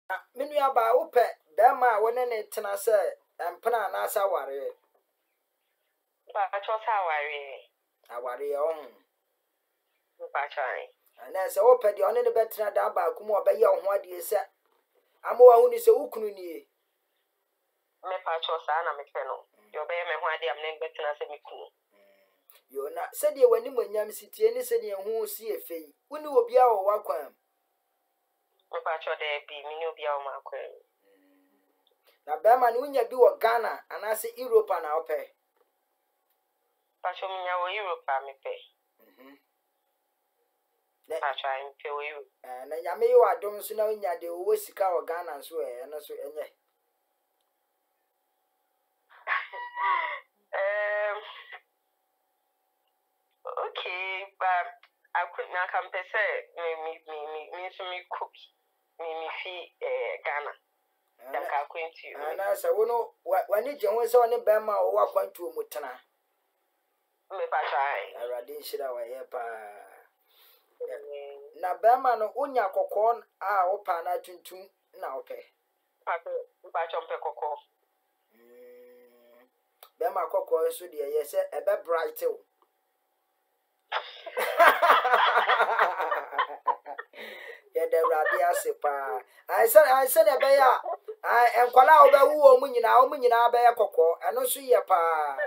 Menu aba ope bema wona ne tena se empena na asa ware. Ba cho sa ware. Aware on. Ba chai. Na se ope de one ne betena da ba ku mo obeye ho ade se amo wa hu ni se wukunu nie. Me pa cho sa na me fe no. De obeye me ho ade am ne betena se me kunu. Yo na se de wani monyam sitie ni se de hu si efei. Woni obi a wo wakwan. Me pa cho de bi mi ni obi a wo makwan. Na bema no nya bi wo Ghana anase Europe na ope. Pa cho mi nya wo Europe a me pe. Pa cho am pe wo Europe. Na nyame yo adom so na nya de wo sika wo Ghana so no so enye. Okay, but I could not compare me so me cook me fee Ghana. That I going to you. And I say, no, when you join so on the Bama or walk on to Mutana. Me pa try. I radin shit away. Na Bama no unya kokon opa na tuntum na ope. Pa chompe koko. Bama koko so de ye say e be bright o. Yeah, the radia sepa. I said a bear. I am Kola over who munyina bear coco, and also ye pa.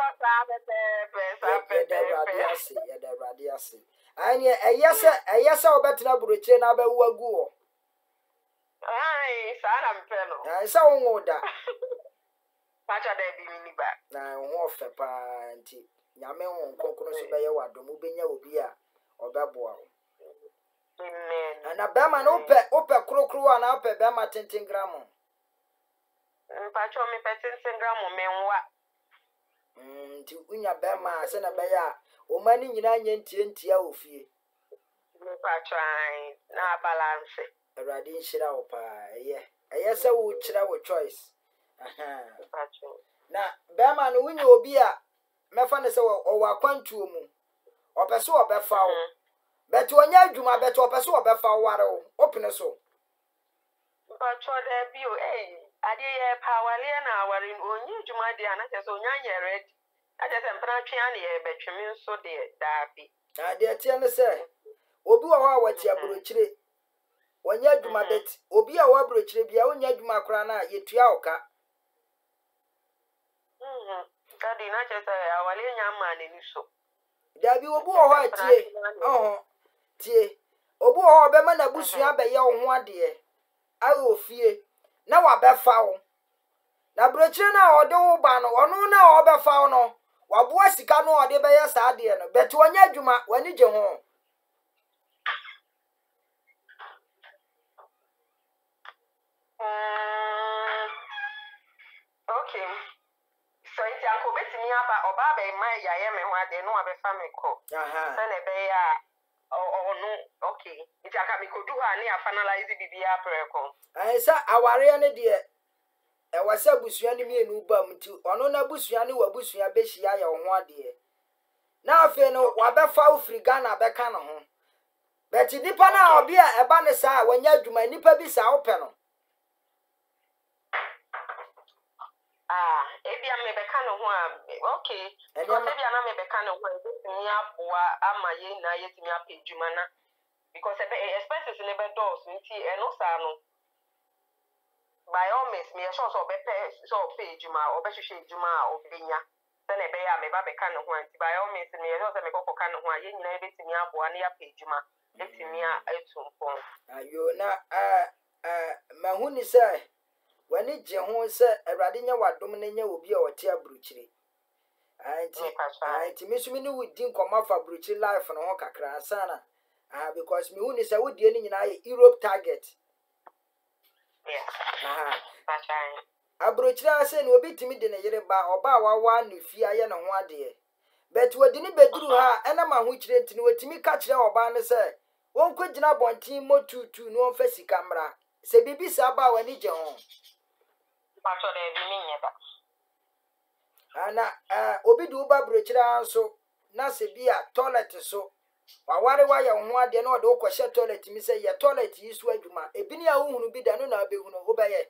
The radiasi. And ye a yes, I'll bet na bruche na be wagu. Aye, son, I'm fellow. I saw order. Patcha de be back. Now, off a panty. Yame on coconuts by your domubina ubia or baboa. And a beman ope crocro and up a bema 10 gram. Patcho me petin gram men what? To unya bema, send a bear, o money in onion tia of ye. Patcha, na balance. A radin shira opa, yes, I would chira with choice. Now, beman, when you be a mefane se o wakwantu mu. Opeso obefa wo. Beto onya adwuma beto opeso obefa ware wo. Opene so. Patcho de bio ade ye pawale na ware onyi adwuma de ana se onya nye red. Ade se mpana twa na ye betwemi nso de daabi. Ade tie ne se obi wo ha wati abrochire. Onya adwuma bet. Obi a wo abrochire bia onya adwuma kora na yetua oka. Daddy na che say awale nya ma na ni so. Dabi obu ho tie. Tie. Obu ho be ma na busua be ye wo ho ade. Ayo fie. Na wa be fa wo. Na brochire na ode wo ba no, ono na o be fa wo no. Wa boa sika no ode be ye sa ade no. Beto onya adwuma wani je ho. Okay. So it's uncle Betty me about Oba be my yam and what they know about family call. Send a bay or no, okay. It's a could do her near finalize the BBA preko. I say aware ne de e wasa busua ne me nu ba mti ono na busua ne wa busua be hia ya ho ade. Na afi no wa be fa ofri Ghana be ka no ho. But nipa na obi a eba ne sa wanya adwuma nipa bi sa ope no. Ebi am me beka no ho okay. So ebi am me beka no ho ebetimi aboa ama ye na yetimi apedwuma na because expenses ne be dos nti eno sa no by all means me sure so be pay so pedwuma obehwehwe edwuma obenya se na be ya me ba beka no ho nti by all means me sure se me kokoka no ho ye nyina ebetimi aboa na ya pedwuma etimi a etumpon ayo na mahuni se wani je ho se awrade nya wadom na nya obi a wote abruchire anti misumi ni wudi nkoma fa abruchire life no ho kakra sana because me huni se wodi ni nyina ye Europe target abruchire ase na obi timi de ne yere ba oba wawa no fi aye no ho ade but wodi ni beduru ha ena ma ho kire ntini wotimi ka kire oba ne se won ko gina bontin motutu no on fa sika mra se bibi sa ba wani je ho Pacho de bi minye ba. Ana obi du ba brochira so na se bia toilet so waware wa ya ho ade na ode wo kwhye toilet mi say ye toilet yi so adwuma ebini a wohunu bi da no na abehunu wo beye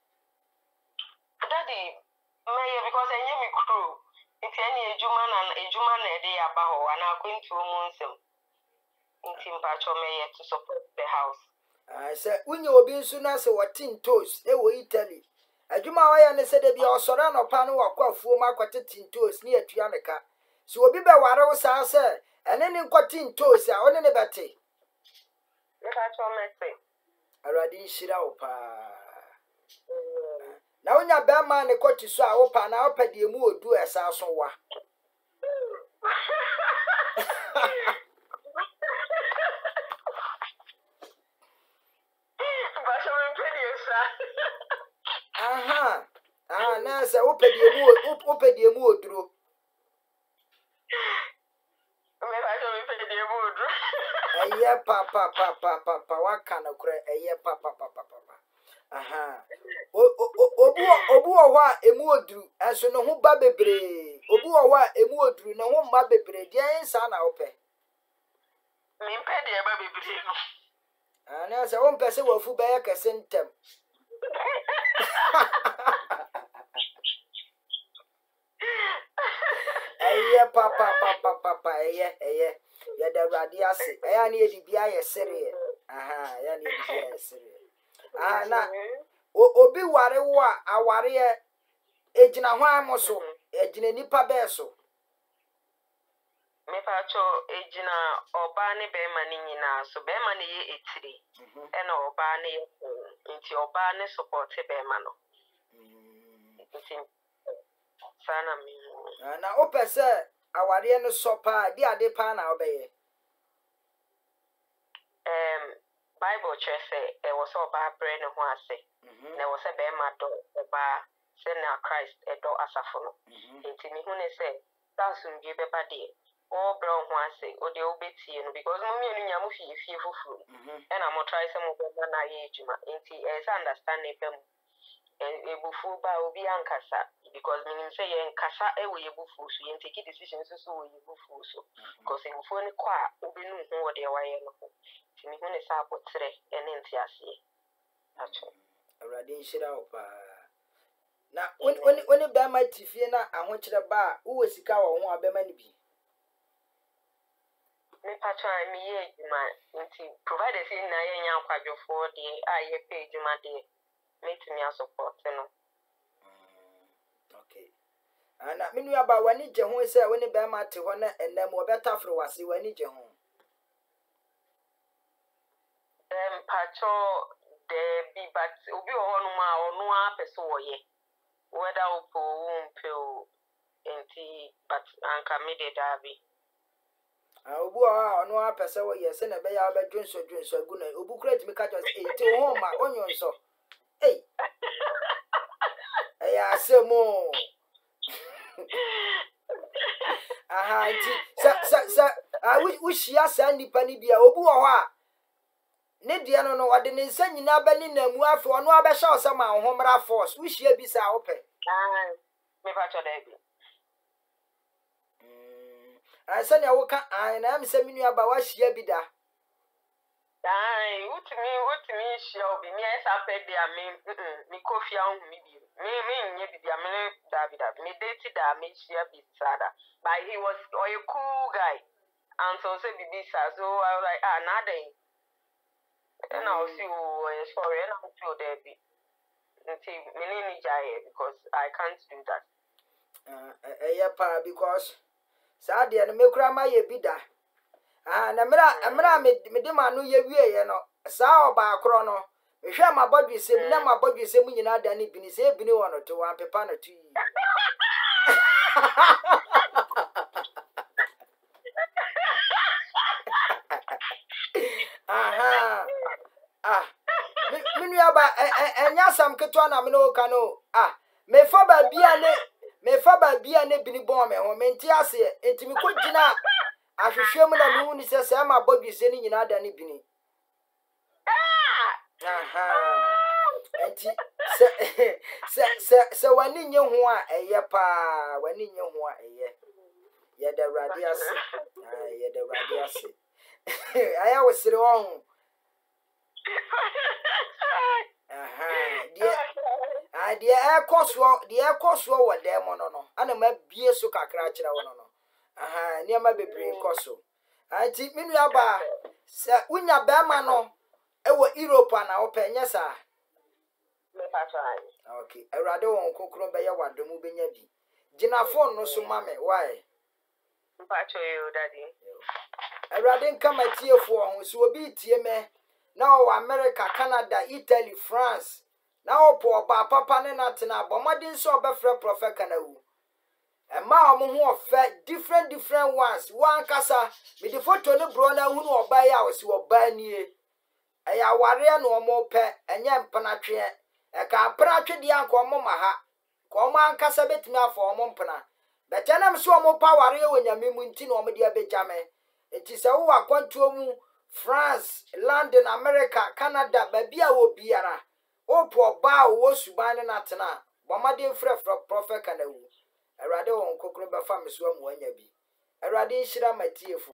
Daddy, may because I knew me crew. It's any ejuma na ede aba ho and I'm going to Munsem. In Timpacho may to support the house. I said, when you be soon as a tin toast, wo Italy. Adwuma wa ya ne se de bi osoro na opa no wakwafuo makwate tin toast ne atuaneka. So obi be ware wo sa se ene ne kwatin toast a one ne bete. Mpacho me Aradi nhira wo pa. Na wonya be ma ne kwati so a wo pa na opa de mu odu esa so wa. Aha. Ah, na se wo pedie mu oduro. Me ba so me pedie mu oduro. Eye papa waka na kure eye papa. Aha. Obu wo a emu oduru enso no ho ba bebre. Obu wo a emu oduru na ho ma bebre de ensa na wo pe. Me pedie ba bebre no. Ah, na se wo mpese wafu be ya kese ntem. Eye papa eye ya da radi ase eya na edi bia ye sere aha ya na edi bia ye sere ah na obi ware wo a aware ejina ho amoso ejina nipa be so me pacho ejina oba ne be ma ni nyina so be ma ne ye etire e na oba ne ye nti oba ne support be ma no nti sana mi na opese aware no sopa di ade pa na obeye Bible church say e was oba bre ne ho ase na wo se be ma do oba se na Christ e do asafo no nti mi hu ne se tasum bi be ba de o bro ho ase o de obetie no because mo mi enu nya mo fie fufuru e na mo try se mo be na ye ejuma nti e se understand ne pem ebufu ba obi ankasa because meaning say ye nkasa e we ebufu so ye take decisions so we ebufu so because ebufu ni kwa obi nu ho wo de waye no ti mi hu ne sa apotre ene nti ase acho awrade nhira opa na oni ba ma tifie na ahokire ba wo sika wo ho abema ni bi me pacho mi ye ejuma nti providers na ye nya kwadwofo de aye pay ejuma de meet me support no okay ana minu aba wani je ho se woni ba ma te ho na enam obetafre wase wani je ho pacho de bi but obi ohonu ma onu a peso woye whether opo umpe o enti but anka me de dabi obu a onu a pese woye se na be ya ba dwonso agu na obu kura timi ka jo se enti ho ma onyonso ei eya asemo aha nti sa we shia sa nipa ni bia obu wo ho a ne dia no wode ne nsa nyina ba ni namu afi ono abehya osama ohomra force we shia bi sa wo pe me fa cho da bi ansa ne wo ka an na am se minu aba wa shia bi da utimi shia obi mi esa pe dia mi kofia hu mi bi me nye bi dia me da me date da me shia bi sada but he was a cool guy and so say bibi sa so I was like nothing and I see sorry and I feel there be until me jaye because I can't do that pa because sa de no mekura ma ye bi da na mra me de ma no ye wie ye no sa oba akro no mehwe ma bodwe sem na ma bodwe sem nyina da ne bi ni se bi ni wono to wan pepa na tu yi aha minu aba enya sam keto na me no ka no me fa ba bia ne bi ni bon me ho menti ase enti me ko gina ahwehwem na me hu ni se ma bodwe se ni nyina da ne bi ni aha enti se wani nye ho a eye pa wani nye ho a eye ye da radi ase Ay, the radiasi. I was wrong. The air course were there, mono, and a map beer so cacrachra one. Near my baby coso. I think me about Winya Bermano, our Europe and our pen, yes, sir. Okay, I rather won't cook by your the moving yabi. Gina phone no so, mammy, why? Daddy. I rather come at you for who will be TMA. Now America, Canada, Italy, France. Now poor papa Natina, but my didn't so before Prophet Kanawu. And ma who fed different ones. One casa with the photo no brother who will buy ours who will buy near. I warrior no more pet and yam panatria. I can't panatria the uncle Momaha. Come on, casa bet me for Mompana. But then I'm so more power when you're Mimuntin or Media Benjamin. It is a who are going to France, London, America, Canada, Babia will be ara. Oh, poor bow was Subana Natana. But my dear friend from Prophet Kanawu. I rather won't cook rubber farmers one when you be. I rather share my tear for.